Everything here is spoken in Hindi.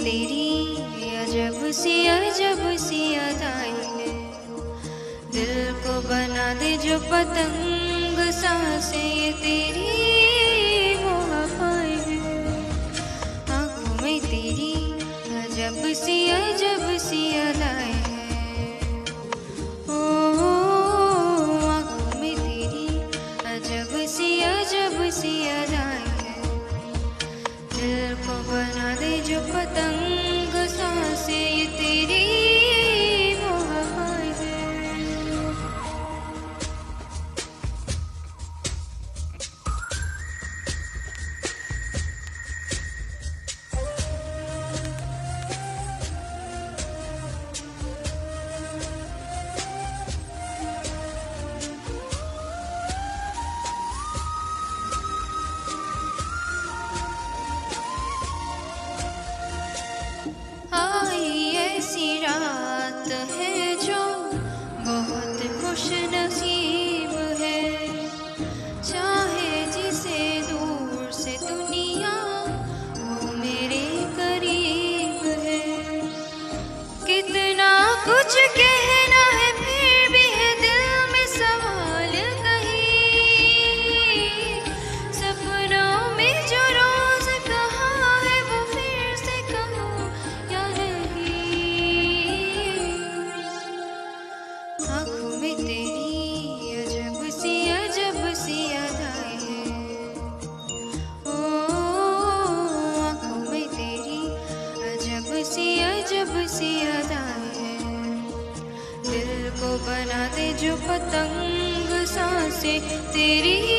तेरी अजब सी अदाएं हैं। दिल को बना दे जो पतंग सांसें ये तेरी मुहाफाएं हैं। आँखों में तेरी अजब सी अदाएं हैं। ओ आँखों में तेरी अजब सी अदाएं हैं। दिल को बना दे जो पतंग सांसें ये तेरी मुहाफाएं हैं। आई ऐसी रात है जो बहुत खुश नसीब है। चाहे जिसे दूर से दुनिया वो मेरे करीब है। कितना कुछ कहना है फिर भी है दिल में सवाल कहीं। सपनों में जो रोज कहा है वो फिर से कहूँ या नहीं। आँखों में तेरी अजब सी अदाएं हैं। ओ आँखों में तेरी अजब सी अदाएं हैं। दिल को बना दे जो पतंग सांसें तेरी